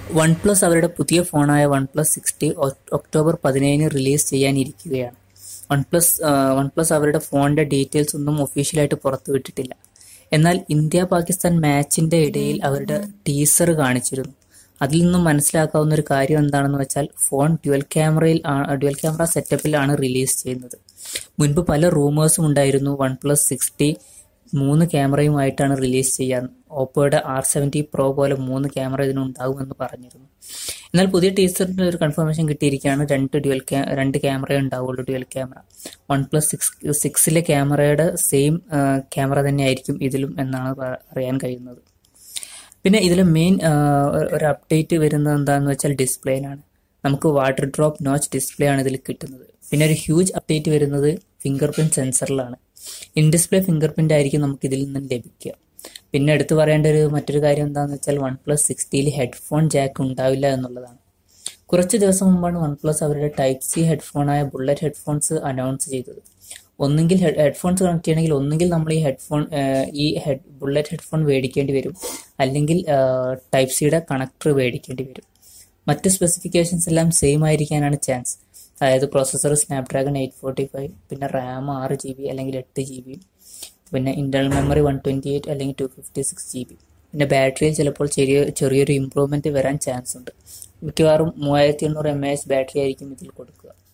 One plus അവരുടെ പുതിയ ഫോണായ OnePlus 60 ഒക്ടോബർ 17 റിലീസ് ചെയ്യാനിരിക്കുകയാണ്. വൺ പ്ലസ് അവരുടെ ഫോണിന്റെ ഡീറ്റെയിൽസ് ഒന്നും ഒഫീഷ്യലായിട്ട് പുറത്തുവിട്ടിട്ടില്ല. എന്നാൽ ഇന്ത്യ പാകിസ്ഥാൻ മാച്ചിന്റെ ഇടയിൽ അവരുടെ ടീസർ കാണിച്ചിരുന്നു. അതിൽ നിന്നും മനസ്സിലാക്കാവുന്ന ഒരു കാര്യം എന്താണെന്ന് വെച്ചാൽ ഫോൺ ഡ്യുവൽ ക്യാമറ സെറ്റപ്പിലാണ് റിലീസ് ചെയ്യുന്നത്. മുൻപ് പല റൂമേഴ്സും ഉണ്ടായിരുന്നു OnePlus 60 3 ക്യാമറയുമായിട്ടാണ് റിലീസ് ചെയ്യാൻ. ഓപ്പോയുടെ R70 Pro പോലെ 3 ക്യാമറ ഇതിനുണ്ടാകുമെന്ന് പറഞ്ഞിരുന്നു. എന്നാൽ പുതിയ ടീസറിന്റെ ഒരു കൺഫർമേഷൻ കിട്ടിയിരിക്കുകയാണ്. രണ്ട് ക്യാമറ ഉണ്ടാവുള്ളൂ, ഡ്യുവൽ ക്യാമറ. OnePlus 6 ക്യാമറയുടെ സെയിം ക്യാമറ തന്നെ ആയിരിക്കും ഇതിലും എന്നാണ് അറിയാൻ കഴിയുന്നത്. പിന്നെ ഇതിൽ മെയിൻ ഒരു അപ്ഡേറ്റ് വരുന്നത് എന്താണെന്ന് വെച്ചാൽ ഡിസ്പ്ലേയിലാണ്. നമുക്ക് വാട്ടർ ഡ്രോപ്പ് നോച്ച് ഡിസ്പ്ലേ ആണ് ഇതിൽ കിട്ടുന്നത്. പിന്നെ ഒരു ഹ്യൂജ് അപ്ഡേറ്റ് വരുന്നത് ഫിംഗർ പ്രിന്റ് സെൻസറിലാണ്. ഇൻ ഡിസ്പ്ലേ ഫിംഗർ പ്രിന്റ് ആയിരിക്കും നമുക്ക് ഇതിൽ നിന്നും ലഭിക്കുക. പിന്നെ എടുത്തു പറയേണ്ട മറ്റൊരു കാര്യം എന്താണെന്ന് വെച്ചാൽ OnePlus 60 ഹെഡ്ഫോൺ ജാക്ക് ഉണ്ടാവില്ല എന്നുള്ളതാണ്. കുറച്ച് ദിവസം മുമ്പാണ് OnePlus അവരുടെ Type-C ഹെഡ്ഫോണായ ബുള്ളറ്റ് ഹെഡ്ഫോൺസ് അനൗൺസ് ചെയ്തത്. ഒന്നുകിൽ ഹെഡ്ഫോൺസ് കണക്ട് ചെയ്യണമെങ്കിൽ ഒന്നുകിൽ നമ്മൾ ഈ ബുള്ളറ്റ് ഹെഡ്ഫോൺ മേടിക്കേണ്ടി വരും, അല്ലെങ്കിൽ Type-Cയുടെ കണക്ടർ മേടിക്കേണ്ടി വരും. മറ്റ് സ്പെസിഫിക്കേഷൻസ് എല്ലാം സെയിം ആയിരിക്കാനാണ് ചാൻസ്. അതായത് പ്രോസസ്സർ Snapdragon 845, പിന്നെ RAM 6GB അല്ലെങ്കിൽ 8GB, പിന്നെ ഇന്റർണൽ മെമ്മറി 128 അല്ലെങ്കിൽ 256GB. പിന്നെ ബാറ്ററിയിൽ ചിലപ്പോൾ ചെറിയൊരു ഇംപ്രൂവ്മെന്റ് വരാൻ ചാൻസ് ഉണ്ട്. മിക്കവാറും 3800 mAh ബാറ്ററി ആയിരിക്കും ഇതിൽ കൊടുക്കുക.